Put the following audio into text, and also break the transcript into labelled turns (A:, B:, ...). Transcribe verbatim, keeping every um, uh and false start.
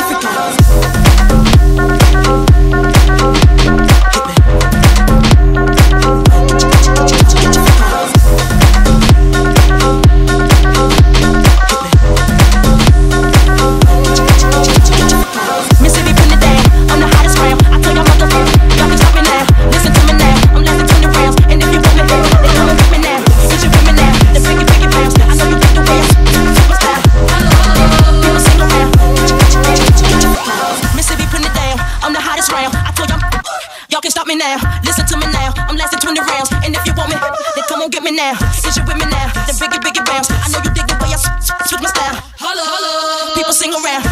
A: your freak on. Now, listen to me now. I'm lasting twenty rounds, and if you want me, then come on get me now. Is you with me now? Then biggie, biggie bounce. I know you dig the way I switch my style. Holla, holla. People sing around.